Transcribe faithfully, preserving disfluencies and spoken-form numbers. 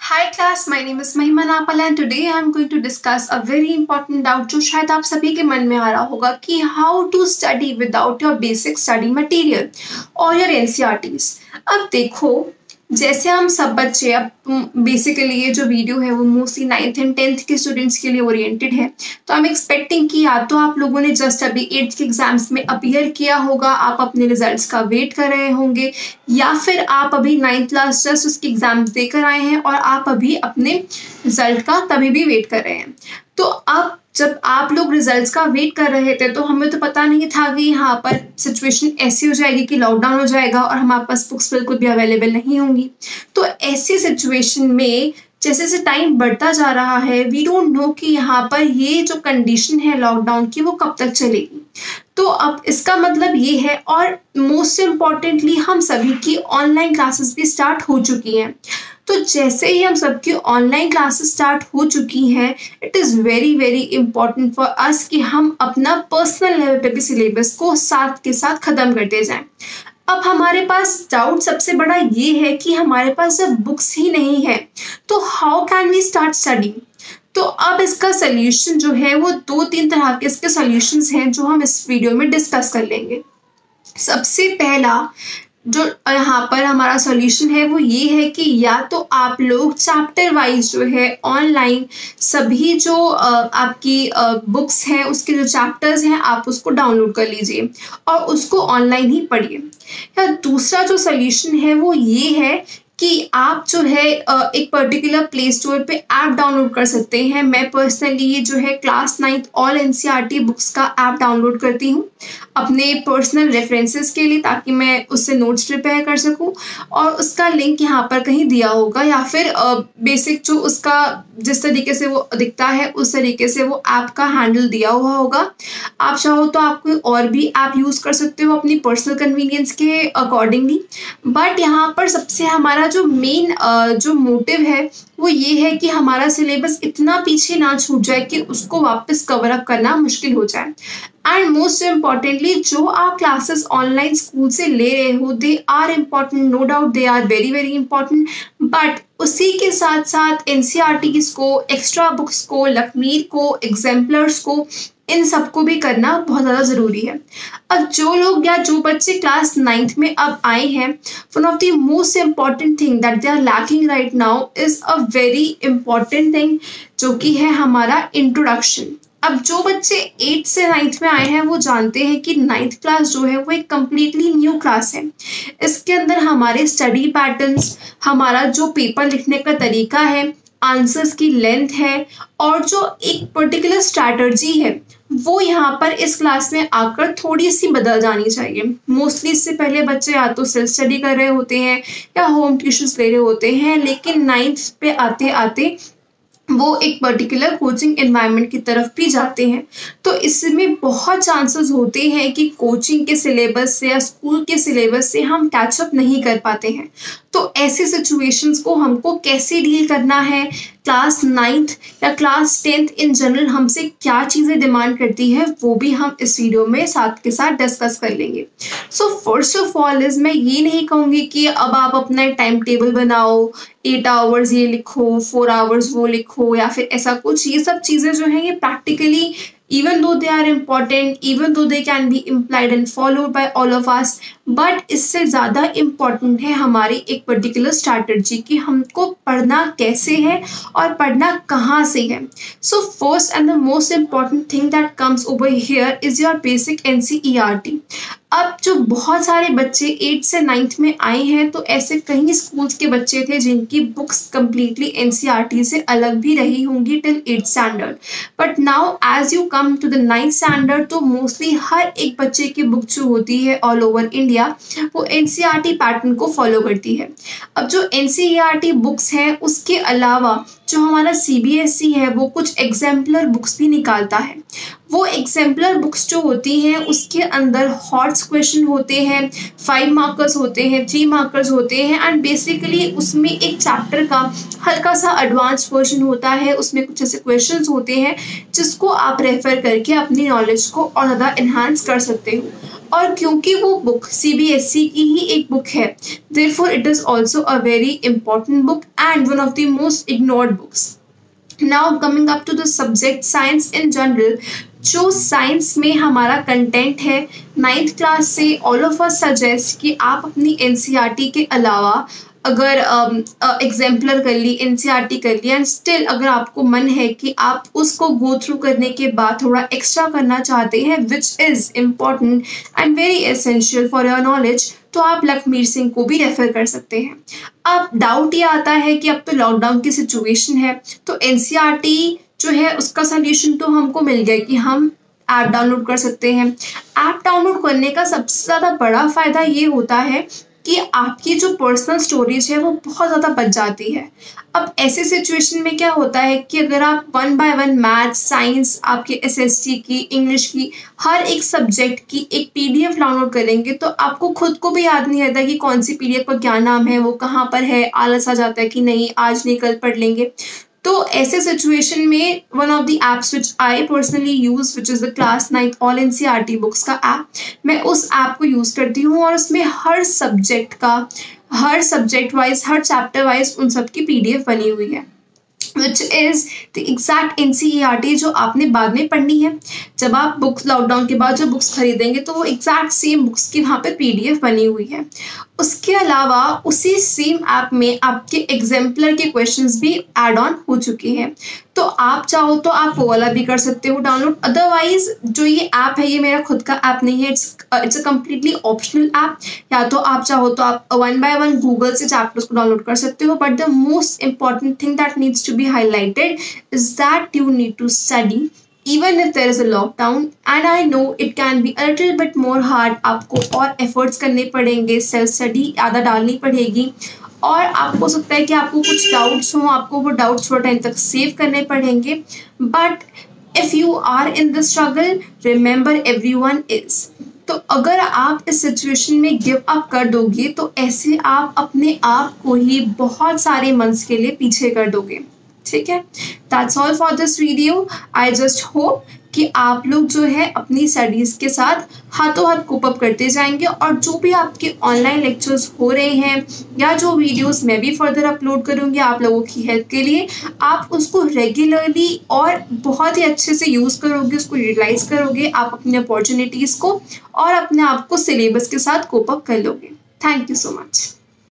Hi class, my name is महिमा नापल and today I am going to discuss a very important doubt जो शायद आप सभी के मन में आ रहा होगा कि how to study without your basic study material or your N C R Ts। अब देखो, जैसे हम सब बच्चे, अब बेसिकली ये जो वीडियो है वो मोस्टली नाइन्थ एंड टेंथ के स्टूडेंट्स के लिए ओरिएंटेड है, तो आई एम एक्सपेक्टिंग कि या तो आप लोगों ने जस्ट अभी एट्थ के एग्जाम्स में अपीयर किया होगा, आप अपने रिजल्ट्स का वेट कर रहे होंगे, या फिर आप अभी नाइन्थ क्लास जस्ट उसके एग्जाम देकर आए हैं और आप अभी अपने रिजल्ट का तभी भी वेट कर रहे हैं। तो अब जब आप लोग रिजल्ट्स का वेट कर रहे थे तो हमें तो पता नहीं था कि यहाँ पर सिचुएशन ऐसी हो जाएगी कि लॉकडाउन हो जाएगा और हमारे पास बुक्स बिल्कुल भी अवेलेबल नहीं होंगी। तो ऐसी सिचुएशन में जैसे जैसे टाइम बढ़ता जा रहा है, वी डोंट नो कि यहाँ पर ये जो कंडीशन है लॉकडाउन की वो कब तक चलेगी। तो अब इसका मतलब ये है, और मोस्ट इम्पॉर्टेंटली हम सभी की ऑनलाइन क्लासेस भी स्टार्ट हो चुकी हैं। तो जैसे ही हम सबकी ऑनलाइन क्लासेस स्टार्ट हो चुकी हैं, it is very very important for us कि हम अपना पर्सनल लेवल पे भी सिलेबस को साथ के साथ ख़त्म करते जाएं। अब हमारे पास डाउट सबसे बड़ा ये है कि हमारे पास जब बुक्स ही नहीं है तो how can we start study. तो अब इसका सल्यूशन जो है वो दो तीन तरह के इसके सॉल्यूशंस हैं जो हम इस वीडियो में डिस्कस कर लेंगे। सबसे पहला जो यहाँ पर हमारा सॉल्यूशन है वो ये है कि या तो आप लोग चैप्टर वाइज जो है ऑनलाइन सभी जो आपकी बुक्स हैं उसके जो चैप्टर्स हैं आप उसको डाउनलोड कर लीजिए और उसको ऑनलाइन ही पढ़िए। या दूसरा जो सॉल्यूशन है वो ये है कि आप जो है एक पर्टिकुलर प्ले स्टोर पे ऐप डाउनलोड कर सकते हैं। मैं पर्सनली ये जो है class ninth all NCERT books का ऐप डाउनलोड करती हूँ अपने पर्सनल रेफरेंसेस के लिए, ताकि मैं उससे नोट्स प्रिपेयर कर सकूँ, और उसका लिंक यहाँ पर कहीं दिया होगा, या फिर बेसिक जो उसका जिस तरीके से वो दिखता है उस तरीके से वो ऐप का हैंडल दिया हुआ होगा। आप चाहो तो आप कोई और भी ऐप यूज़ कर सकते हो अपनी पर्सनल कन्वीनियंस के अकॉर्डिंगली। बट यहाँ पर सबसे हमारा जो मेन जो मोटिव है वो ये है कि हमारा सिलेबस इतना पीछे ना छूट जाए कि उसको वापस कवर अप करना मुश्किल हो जाए। एंड मोस्ट इम्पॉर्टेंटली जो आप क्लासेस ऑनलाइन स्कूल से ले रहे हो they are important, no doubt they are very very important, but उसी के साथ साथ एनसीईआरटीज को, एक्स्ट्रा बुक्स को, लकमीर को, एग्जाम्पलर्स को, इन सबको भी करना बहुत ज़्यादा ज़रूरी है। अब जो लोग या जो बच्चे क्लास नाइन्थ में अब आए हैं, one of the most important thing that they are lacking right now is a very important thing जो कि है हमारा इंट्रोडक्शन। अब जो बच्चे एट्थ से नाइन्थ में आए हैं वो जानते हैं कि नाइन्थ क्लास जो है वो एक कम्प्लीटली न्यू क्लास है। इसके अंदर हमारे स्टडी पैटर्न्स, हमारा जो पेपर लिखने का तरीका है, आंसर्स की लेंथ है, और जो एक पर्टिकुलर स्ट्रैटर्जी है वो यहाँ पर इस क्लास में आकर थोड़ी सी बदल जानी चाहिए। मोस्टली इससे पहले बच्चे या तो सेल्फ स्टडी कर रहे होते हैं या होम ट्यूशन्स ले रहे होते हैं, लेकिन नाइन्थ पे आते आते वो एक पर्टिकुलर कोचिंग एनवायरनमेंट की तरफ भी जाते हैं। तो इसमें बहुत चांसेस होते हैं कि कोचिंग के सिलेबस से या स्कूल के सिलेबस से हम कैचअप नहीं कर पाते हैं। तो ऐसे सिचुएशंस को हमको कैसे डील करना है, क्लास नाइन्थ या क्लास टेंथ इन जनरल हमसे क्या चीज़ें डिमांड करती है, वो भी हम इस वीडियो में साथ के साथ डिस्कस कर लेंगे। So first of all is मैं ये नहीं कहूँगी कि अब आप अपना टाइम टेबल बनाओ, एट आवर्स ये लिखो, फोर आवर्स वो लिखो, या फिर ऐसा कुछ। ये सब चीज़ें जो हैं ये practically even though they are important, even though they can be implied and followed by all of us, but इससे ज़्यादा important है हमारी एक particular strategy कि हमको पढ़ना कैसे है और पढ़ना कहाँ से है। So first and the most important thing that comes over here is your basic N C E R T। अब जो बहुत सारे बच्चे एट्थ से नाइन्थ में आए हैं, तो ऐसे कई स्कूल्स के बच्चे थे जिनकी बुक्स कम्प्लीटली एनसीईआरटी से अलग भी रही होंगी till eighth standard. But now as you come to the ninth standard तो मोस्टली हर एक बच्चे की बुक जो होती है ऑल ओवर इंडिया वो एनसीईआरटी पैटर्न को फॉलो करती है। अब जो एनसीईआरटी बुक्स हैं उसके अलावा जो हमारा सीबीएसई है वो कुछ एग्जाम्पलर बुक्स भी निकालता है। वो एग्जाम्पलर बुक्स जो होती हैं उसके अंदर हॉट्स क्वेश्चन होते हैं, फाइव मार्कर्स होते हैं, थ्री मार्कर्स होते हैं, एंड बेसिकली उसमें एक चैप्टर का हल्का सा एडवांस वर्जन होता है। उसमें कुछ ऐसे क्वेश्चंस होते हैं जिसको आप रेफर करके अपनी नॉलेज को और ज़्यादा इन्हांस कर सकते हो। और क्योंकि वो book C B S E की ही एक बुक है, therefore it is also a very important book and one of the most ignored books. Now coming up to the subject science in general, जो साइंस में हमारा content है ninth class से all of us suggest कि आप अपनी N C R T के अलावा अगर एग्जाम्पलर um, uh, कर ली, एन सी आर टी कर ली, एंड स्टिल अगर आपको मन है कि आप उसको गो थ्रू करने के बाद थोड़ा एक्स्ट्रा करना चाहते हैं which is important and very essential for your knowledge, तो आप लखमीर सिंह को भी रेफर कर सकते हैं। अब डाउट ये आता है कि अब तो लॉकडाउन की सिचुएशन है, तो एन सी आर टी जो है उसका सोल्यूशन तो हमको मिल गया कि हम ऐप डाउनलोड कर सकते हैं। ऐप डाउनलोड करने का सबसे ज़्यादा बड़ा फ़ायदा ये होता है कि आपकी जो पर्सनल स्टोरेज है वो बहुत ज़्यादा बच जाती है। अब ऐसे सिचुएशन में क्या होता है कि अगर आप one by one maths, science, आपके एस एस टी की, इंग्लिश की, हर एक सब्जेक्ट की एक पी डी एफ डाउनलोड करेंगे तो आपको खुद को भी याद नहीं रहता कि कौन सी पी डी एफ का क्या नाम है, वो कहाँ पर है, आलस आ जाता है कि नहीं आज नहीं कल पढ़ लेंगे। तो ऐसे सिचुएशन में one of the apps which I personally use which is the class ninth all N C R T books का ऐप, मैं उस ऐप को यूज़ करती हूँ और उसमें हर सब्जेक्ट का, हर सब्जेक्ट वाइज, हर चैप्टर वाइज उन सब की पी डी एफ बनी हुई है which is the exact N C E R T जो आपने बाद में पढ़नी है। जब आप बुक्स लॉकडाउन के बाद जो बुक्स खरीदेंगे तो वो एग्जैक्ट सेम बुक्स की वहाँ पे पी डी एफ बनी हुई है। उसके अलावा उसी सेम ऐप में आपके एग्जाम्पलर के क्वेश्चंस भी ऐड ऑन हो चुके हैं, तो आप चाहो तो आप वो वाला भी कर सकते हो डाउनलोड। अदरवाइज जो ये ऐप है ये मेरा खुद का ऐप नहीं है, it's it's a completely optional app. या तो आप चाहो तो आप वन बाय वन गूगल से चैप्टर्स को डाउनलोड कर सकते हो, but the most important thing that needs to be highlighted is that you need to study even if there is a lockdown, and I know it can be a little bit more hard। आपको और efforts करने पड़ेंगे, self study ज़्यादा डालनी पड़ेगी, और आपको हो सकता है कि आपको कुछ डाउट्स हों, आपको वो डाउट्स थोड़ा टाइम तक सेव करने पड़ेंगे। But if you are in the struggle, remember everyone is. तो अगर आप इस सिचुएशन में गिव अप कर दोगे तो ऐसे आप अपने आप को ही बहुत सारे मंथ्स के लिए पीछे कर दोगे। ठीक है, that's all for this video. I just hope कि आप लोग जो है अपनी स्टडीज़ के साथ हाथों हाथ कोप अप करते जाएंगे, और जो भी आपके ऑनलाइन लेक्चर्स हो रहे हैं या जो वीडियोस मैं भी फर्दर अपलोड करूँगी आप लोगों की हेल्प के लिए, आप उसको रेगुलरली और बहुत ही अच्छे से यूज़ करोगे, उसको यूटिलाइज करोगे, आप अपनी अपॉर्चुनिटीज़ को और अपने आप को सिलेबस के साथ कोप अप कर लोगे। Thank you so much.